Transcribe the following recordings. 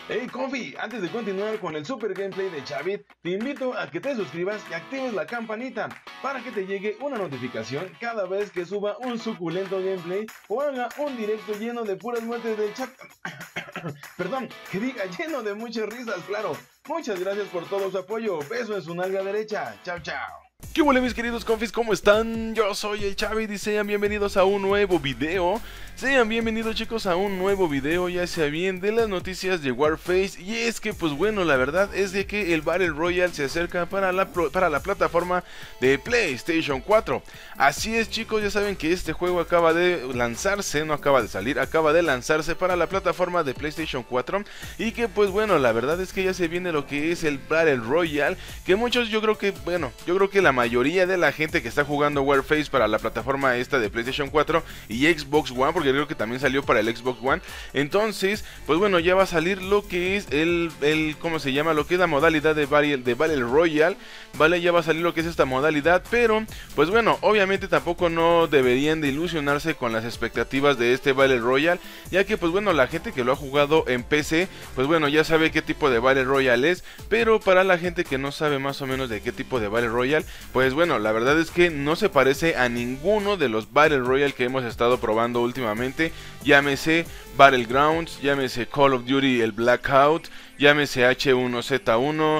Hey Confi, antes de continuar con el super gameplay de Chavit, te invito a que te suscribas y actives la campanita para que te llegue una notificación cada vez que suba un suculento gameplay o haga un directo lleno de puras muertes del chat. Perdón, que diga lleno de muchas risas, claro. Muchas gracias por todo su apoyo. Beso en su nalga derecha. Chao, chao. ¿Qué huele, mis queridos confis? ¿Cómo están? Yo soy el Chavit y sean bienvenidos a un nuevo video. Sean bienvenidos, chicos, a un nuevo video, ya sea bien de las noticias de Warface. Y es que, pues bueno, la verdad es de que el Battle Royale se acerca para la plataforma de PlayStation 4. Así es, chicos, ya saben que este juego acaba de lanzarse, no acaba de salir, acaba de lanzarse para la plataforma de PlayStation 4. Y que, pues bueno, la verdad es que ya se viene lo que es el Battle Royale, que muchos, yo creo que la mayoría de la gente que está jugando Warface para la plataforma esta de PlayStation 4 y Xbox One, porque creo que también salió para el Xbox One. Entonces, pues bueno, ya va a salir lo que es ¿cómo se llama? Lo que es la modalidad de Battle Royale, ¿vale? Ya va a salir lo que es esta modalidad, pero, pues bueno, obviamente tampoco no deberían de ilusionarse con las expectativas de este Battle Royale, ya que, pues bueno, la gente que lo ha jugado en PC, pues bueno, ya sabe qué tipo de Battle Royale es, pero para la gente que no sabe más o menos de qué tipo de Battle Royale, pues bueno, la verdad es que no se parece a ninguno de los Battle Royale que hemos estado probando últimamente. Llámese Battlegrounds, llámese Call of Duty el Blackout, llámese H1Z1,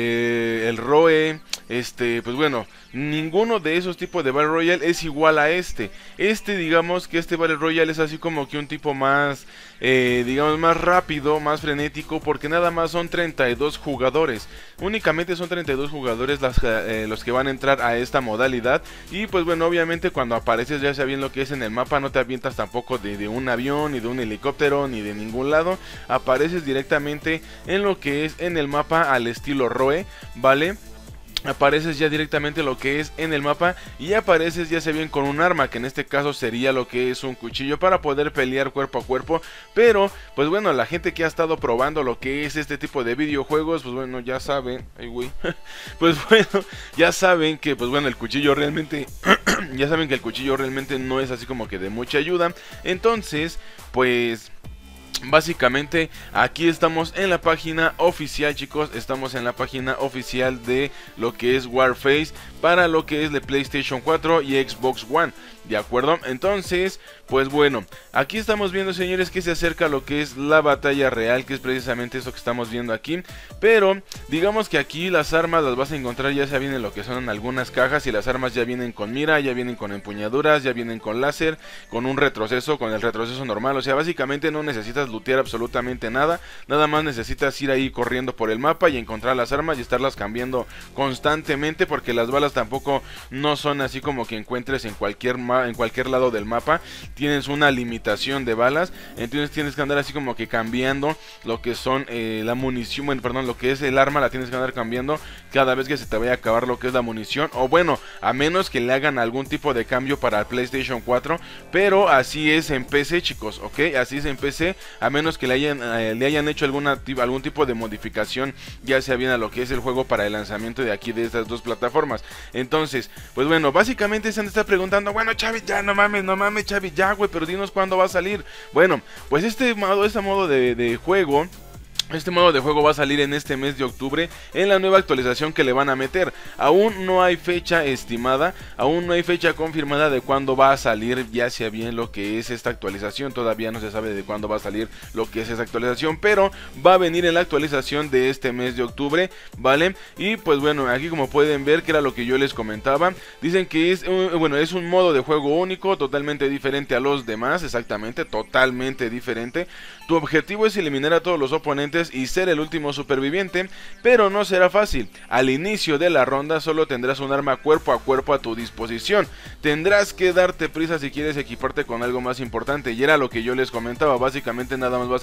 el ROE, pues bueno, ninguno de esos tipos de Battle Royale es igual a este. Digamos que este Battle Royale es así como que un tipo más, digamos, más rápido, más frenético, porque nada más son 32 jugadores. Únicamente son 32 jugadores los que van a entrar a esta modalidad. Y pues bueno, obviamente cuando apareces ya sea bien lo que es en el mapa, no te avientas tampoco de un avión, ni de un helicóptero, ni de ningún lado. Apareces directamente en lo que es en el mapa al estilo ROE, ¿vale? Apareces ya directamente lo que es en el mapa y apareces ya sea bien con un arma, que en este caso sería lo que es un cuchillo, para poder pelear cuerpo a cuerpo. Pero pues bueno, la gente que ha estado probando lo que es este tipo de videojuegos, pues bueno, ya saben, ay güey, pues bueno, ya saben que pues bueno, el cuchillo realmente ya saben que el cuchillo realmente no es así como que de mucha ayuda. Entonces, pues básicamente aquí estamos en la página oficial, chicos, estamos en la página oficial de lo que es Warface para lo que es de PlayStation 4 y Xbox One, ¿de acuerdo? Entonces, pues bueno, aquí estamos viendo, señores, que se acerca lo que es la batalla real, que es precisamente eso que estamos viendo aquí. Pero digamos que aquí las armas las vas a encontrar ya sea bien en lo que son algunas cajas, y las armas ya vienen con mira, ya vienen con empuñaduras, ya vienen con láser, con un retroceso, con el retroceso normal. O sea, básicamente no necesitas lootear absolutamente nada, nada más necesitas ir ahí corriendo por el mapa y encontrar las armas y estarlas cambiando constantemente, porque las balas tampoco no son así como que encuentres en cualquier lado del mapa. Tienes una limitación de balas, entonces tienes que andar así como que cambiando lo que son la munición, bueno, perdón, lo que es el arma, la tienes que andar cambiando cada vez que se te vaya a acabar lo que es la munición, o bueno, a menos que le hagan algún tipo de cambio para el PlayStation 4, pero así es en PC, chicos, ok, así es en PC, a menos que le hayan hecho algún tipo de modificación, ya sea bien a lo que es el juego para el lanzamiento de aquí de estas dos plataformas. Entonces, pues bueno, básicamente se han de estar preguntando, bueno, Chavi, ya no mames, Chavi, ya güey, pero dinos cuándo va a salir. Bueno, pues este modo de juego, este modo de juego va a salir en este mes de octubre en la nueva actualización que le van a meter. Aún no hay fecha estimada, aún no hay fecha confirmada de cuándo va a salir ya sea bien lo que es esta actualización. Todavía no se sabe de cuándo va a salir lo que es esta actualización, pero va a venir en la actualización de este mes de octubre, ¿vale? Y pues bueno, aquí como pueden ver, que era lo que yo les comentaba, dicen que es un modo de juego único, totalmente diferente a los demás, exactamente, totalmente diferente. Tu objetivo es eliminar a todos los oponentes y ser el último superviviente, pero no será fácil. Al inicio de la ronda solo tendrás un arma cuerpo a cuerpo a tu disposición. Tendrás que darte prisa si quieres equiparte con algo más importante, y era lo que yo les comentaba. Básicamente nada más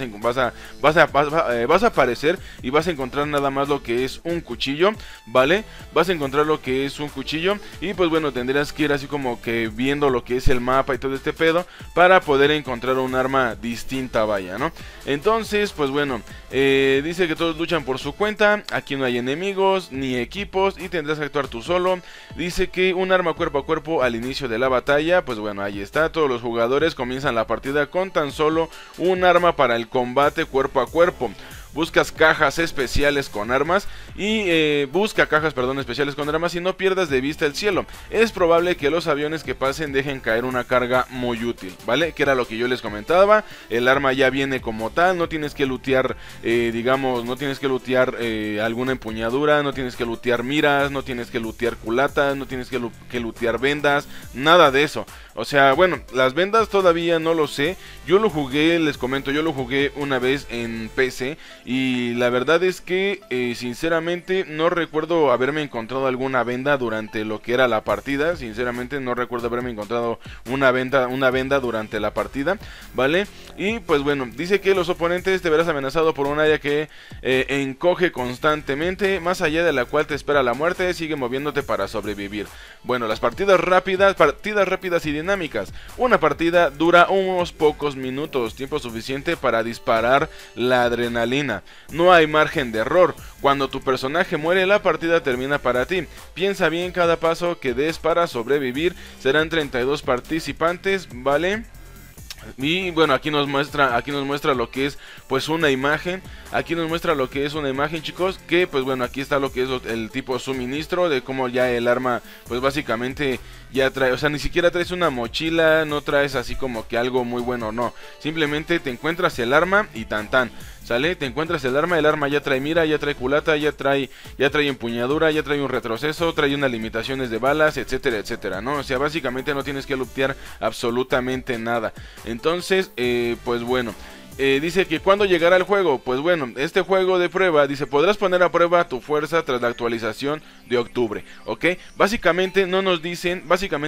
vas a aparecer y vas a encontrar nada más lo que es un cuchillo, ¿vale? Vas a encontrar lo que es un cuchillo y pues bueno, tendrás que ir así como que viendo lo que es el mapa y todo este pedo para poder encontrar un arma distinta, vaya, ¿no? Entonces, pues bueno, dice que todos luchan por su cuenta, aquí no hay enemigos ni equipos y tendrás que actuar tú solo. Dice que un arma cuerpo a cuerpo al inicio de la batalla, pues bueno, ahí está, todos los jugadores comienzan la partida con tan solo un arma para el combate cuerpo a cuerpo. buscas cajas especiales con armas y busca cajas, perdón, especiales con armas y no pierdas de vista el cielo. Es probable que los aviones que pasen dejen caer una carga muy útil, ¿vale? Que era lo que yo les comentaba. El arma ya viene como tal, no tienes que lootear, digamos, no tienes que lootear alguna empuñadura, no tienes que lootear miras, no tienes que lootear culatas, no tienes que lootear vendas, nada de eso. O sea, bueno, las vendas todavía no lo sé. Yo lo jugué, les comento, yo lo jugué una vez en PC y la verdad es que sinceramente no recuerdo haberme encontrado alguna venda durante lo que era la partida. Sinceramente no recuerdo haberme encontrado una venda durante la partida, ¿vale? Y pues bueno, dice que los oponentes te verás amenazado por un área que encoge constantemente, más allá de la cual te espera la muerte, sigue moviéndote para sobrevivir. Bueno, las partidas rápidas y dinámicas. Una partida dura unos pocos minutos, tiempo suficiente para disparar la adrenalina. No hay margen de error. Cuando tu personaje muere, la partida termina para ti. Piensa bien cada paso que des para sobrevivir. Serán 32 participantes, ¿vale? Y bueno, aquí nos muestra lo que es pues una imagen. Aquí nos muestra lo que es una imagen, chicos, que pues bueno, aquí está lo que es el tipo suministro, de cómo ya el arma pues básicamente ya trae, o sea, ni siquiera traes una mochila, no traes así como que algo muy bueno, no, simplemente te encuentras el arma y tan tan, ¿sale? Te encuentras el arma ya trae mira, ya trae culata, ya trae empuñadura, ya trae un retroceso, trae unas limitaciones de balas, etcétera, etcétera, ¿no? O sea, básicamente no tienes que lootear absolutamente nada. Entonces, pues bueno, dice que cuando llegará el juego, pues bueno, este juego de prueba, dice, podrás poner a prueba tu fuerza tras la actualización de octubre, ¿ok? Básicamente no nos dicen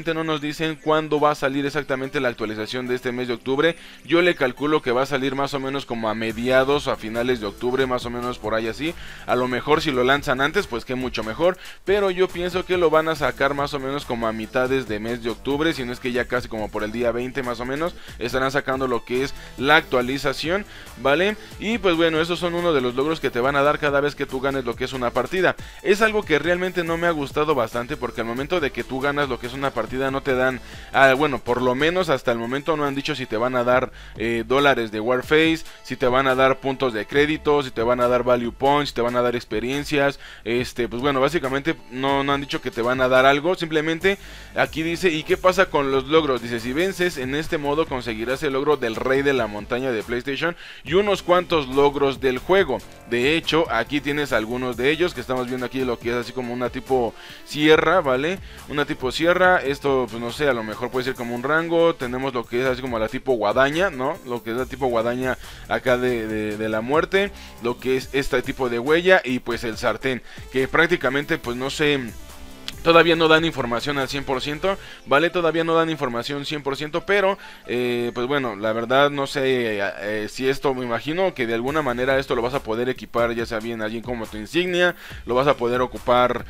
cuándo va a salir exactamente la actualización de este mes de octubre. Yo le calculo que va a salir más o menos como a mediados o a finales de octubre, más o menos por ahí así. A lo mejor si lo lanzan antes, pues que mucho mejor, pero yo pienso que lo van a sacar más o menos como a mitades de mes de octubre, si no es que ya casi como por el día 20 más o menos, estarán sacando lo que es la actualización, ¿vale? Y pues bueno, esos son uno de los logros que te van a dar cada vez que tú ganes lo que es una partida. Es algo que realmente no me ha gustado bastante, porque al momento de que tú ganas lo que es una partida no te dan, bueno, por lo menos hasta el momento no han dicho si te van a dar dólares de Warface, si te van a dar puntos de crédito, si te van a dar value points, si te van a dar experiencias, pues bueno, básicamente no han dicho que te van a dar algo. Simplemente aquí dice, ¿y qué pasa con los logros? Dice, si vences en este modo conseguirás el logro del rey de la montaña de PlayStation y unos cuantos logros del juego. De hecho, aquí tienes algunos de ellos que estamos viendo aquí, lo que es así como una tipo sierra, ¿vale? Una tipo sierra, esto pues no sé, a lo mejor puede ser como un rango. Tenemos lo que es así como la tipo guadaña, ¿no? Lo que es la tipo guadaña acá de la muerte, lo que es este tipo de huella y pues el sartén, que prácticamente pues no sé, todavía no dan información al 100%, ¿vale? Todavía no dan información 100%, pero pues bueno, la verdad no sé si esto, me imagino que de alguna manera esto lo vas a poder equipar, ya sea bien allí como tu insignia, lo vas a poder ocupar,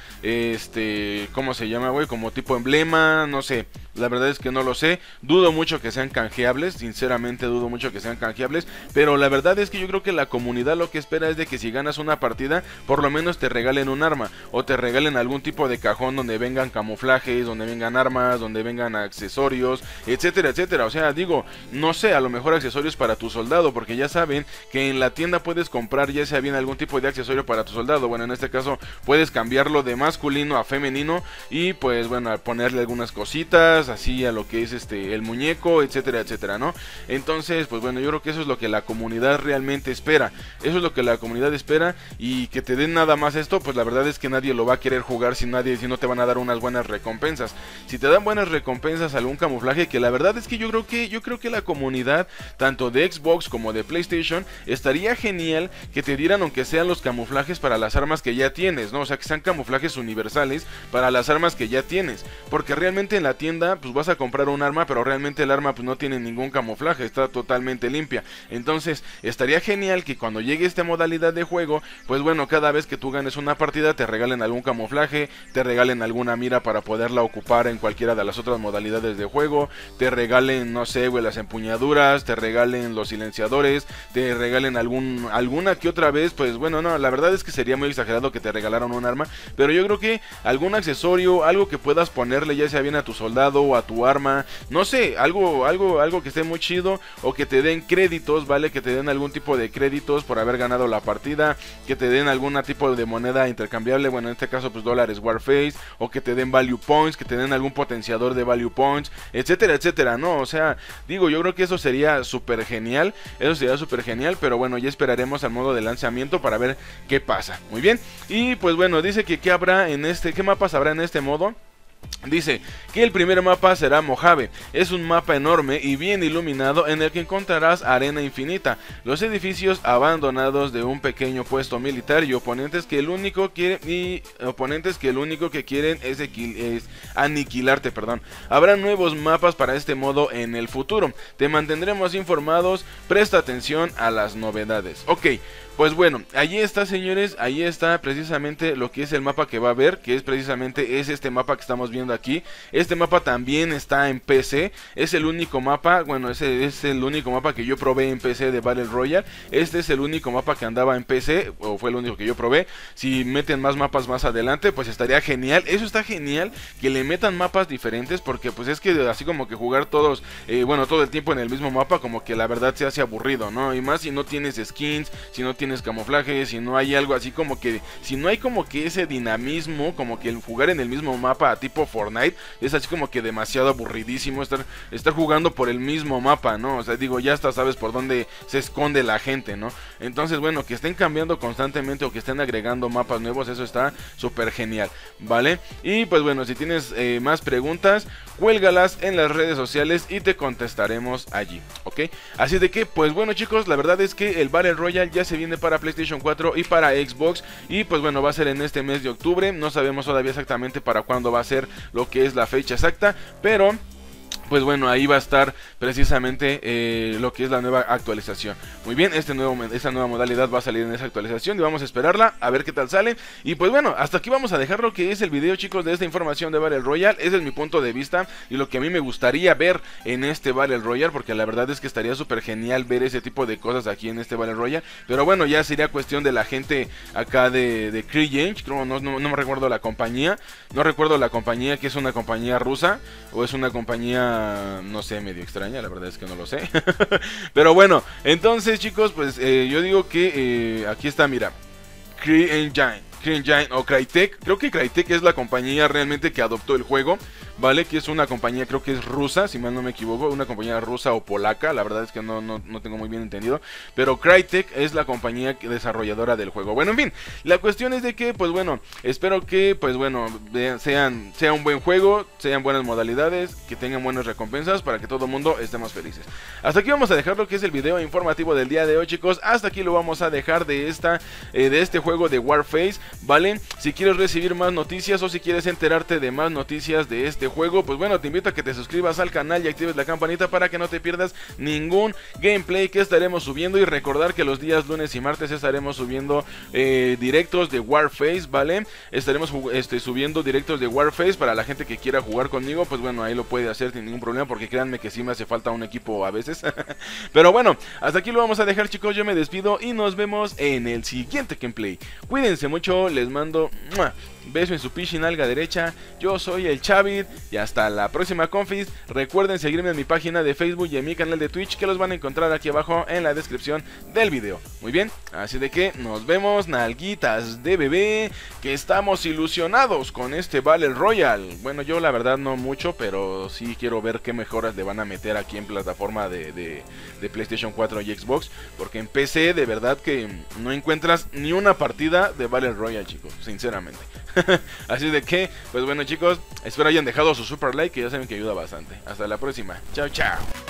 ¿cómo se llama, güey? Como tipo emblema, no sé. La verdad es que no lo sé, dudo mucho que sean canjeables, sinceramente dudo mucho que sean canjeables, pero la verdad es que yo creo que la comunidad lo que espera es de que si ganas una partida, por lo menos te regalen un arma, o te regalen algún tipo de cajón donde vengan camuflajes, donde vengan armas, donde vengan accesorios, etcétera, etcétera. O sea, digo, no sé, a lo mejor accesorios para tu soldado, porque ya saben que en la tienda puedes comprar ya sea bien algún tipo de accesorio para tu soldado. Bueno, en este caso puedes cambiarlo de masculino a femenino y pues bueno, ponerle algunas cositas así a lo que es el muñeco, etcétera, etcétera, ¿no? Entonces, pues bueno, yo creo que eso es lo que la comunidad realmente espera. Eso es lo que la comunidad espera, y que te den nada más esto, pues la verdad es que nadie lo va a querer jugar si no te van a dar unas buenas recompensas. Si te dan buenas recompensas, algún camuflaje, que la verdad es que yo creo que la comunidad tanto de Xbox como de PlayStation estaría genial que te dieran aunque sean los camuflajes para las armas que ya tienes, ¿no? O sea, que sean camuflajes universales para las armas que ya tienes, porque realmente en la tienda pues vas a comprar un arma, pero realmente el arma pues no tiene ningún camuflaje, está totalmente limpia. Entonces estaría genial que cuando llegue esta modalidad de juego, pues bueno, cada vez que tú ganes una partida te regalen algún camuflaje, te regalen regalen alguna mira para poderla ocupar en cualquiera de las otras modalidades de juego, te regalen, no sé, güey, las empuñaduras, te regalen los silenciadores, te regalen alguna que otra vez, pues bueno, no, la verdad es que sería muy exagerado que te regalaron un arma, pero yo creo que algún accesorio, algo que puedas ponerle ya sea bien a tu soldado o a tu arma, no sé, algo que esté muy chido, o que te den créditos, ¿vale? Que te den algún tipo de créditos por haber ganado la partida, que te den algún tipo de moneda intercambiable, bueno, en este caso pues dólares Warface, o que te den value points, que te den algún potenciador de value points, etcétera, etcétera, ¿no? O sea, digo, yo creo que eso sería súper genial, pero bueno, ya esperaremos al modo de lanzamiento para ver qué pasa. Muy bien, y pues bueno, dice que qué mapas habrá en este modo. Dice que el primer mapa será Mojave, es un mapa enorme y bien iluminado en el que encontrarás arena infinita, los edificios abandonados de un pequeño puesto militar y oponentes que el único que quieren es aniquilarte, perdón. Habrá nuevos mapas para este modo en el futuro, te mantendremos informados, presta atención a las novedades. Ok, pues bueno, ahí está, señores, ahí está precisamente lo que es el mapa que va a haber, que es precisamente este mapa que estamos viendo aquí. Este mapa también está en PC, es el único mapa, bueno, ese es el único mapa que yo probé en PC de Battle Royale. Este es el único mapa que andaba en PC, o fue el único que yo probé. Si meten más mapas más adelante, pues estaría genial. Eso está genial, que le metan mapas diferentes, porque pues es que así como que jugar todos, todo el tiempo en el mismo mapa, como que la verdad se hace aburrido, ¿no? Y más si no tienes skins, si no tienes camuflaje, si no hay algo así como que, si no hay como que ese dinamismo, como que el jugar en el mismo mapa tipo Fortnite, es así como que demasiado aburridísimo estar jugando por el mismo mapa, ¿no? O sea, digo, ya hasta sabes por dónde se esconde la gente, ¿no? Entonces, bueno, que estén cambiando constantemente o que estén agregando mapas nuevos, eso está súper genial, ¿vale? Y pues bueno, si tienes más preguntas, cuélgalas en las redes sociales y te contestaremos allí, ¿ok? Así de que, pues bueno, chicos, la verdad es que el Battle Royale ya se viene para PlayStation 4 y para Xbox, y pues bueno, va a ser en este mes de octubre. No sabemos todavía exactamente para cuándo va a ser lo que es la fecha exacta, pero pues bueno, ahí va a estar precisamente lo que es la nueva actualización. Muy bien, esta nueva modalidad va a salir en esa actualización y vamos a esperarla, a ver qué tal sale. Y pues bueno, hasta aquí vamos a dejar lo que es el video, chicos, de esta información de Battle Royale. Ese es mi punto de vista y lo que a mí me gustaría ver en este Battle Royale, porque la verdad es que estaría súper genial ver ese tipo de cosas aquí en este Battle Royale. Pero bueno, ya sería cuestión de la gente acá de CryEngine, creo, no me recuerdo la compañía. No recuerdo la compañía, que es una compañía rusa o es una compañía, no sé, medio extraña, la verdad es que no lo sé. Pero bueno, entonces, chicos, pues yo digo que aquí está, mira, CryEngine o Crytek. Creo que Crytek es la compañía realmente que adoptó el juego, ¿vale? Que es una compañía, creo que es rusa, si mal no me equivoco, una compañía rusa o polaca, la verdad es que no tengo muy bien entendido, pero Crytek es la compañía desarrolladora del juego. Bueno, en fin, la cuestión es de que, pues bueno, espero que, pues bueno, sea un buen juego, sean buenas modalidades, que tengan buenas recompensas para que todo el mundo estemos felices. Hasta aquí vamos a dejar lo que es el video informativo del día de hoy, chicos. Hasta aquí lo vamos a dejar de este juego de Warface, ¿vale? Si quieres recibir más noticias o si quieres enterarte de más noticias de este juego, pues bueno, te invito a que te suscribas al canal y actives la campanita para que no te pierdas ningún gameplay que estaremos subiendo. Y recordar que los días lunes y martes estaremos subiendo directos de Warface, ¿vale? Estaremos subiendo directos de Warface para la gente que quiera jugar conmigo, pues bueno, ahí lo puede hacer sin ningún problema, porque créanme que sí me hace falta un equipo a veces. Pero bueno, hasta aquí lo vamos a dejar, chicos. Yo me despido y nos vemos en el siguiente gameplay. Cuídense mucho, les mando beso en su nalga derecha. Yo soy el Chavit y hasta la próxima, confis. Recuerden seguirme en mi página de Facebook y en mi canal de Twitch, que los van a encontrar aquí abajo en la descripción del video. Muy bien, así de que nos vemos, nalguitas de bebé, que estamos ilusionados con este Battle Royale. Bueno, yo la verdad no mucho, pero sí quiero ver qué mejoras le van a meter aquí en plataforma de PlayStation 4 y Xbox, porque en PC de verdad que no encuentras ni una partida de Battle Royale, chicos, sinceramente. Así de que, pues bueno, chicos, espero hayan dejado su super like, que ya saben que ayuda bastante. Hasta la próxima, chao, chao.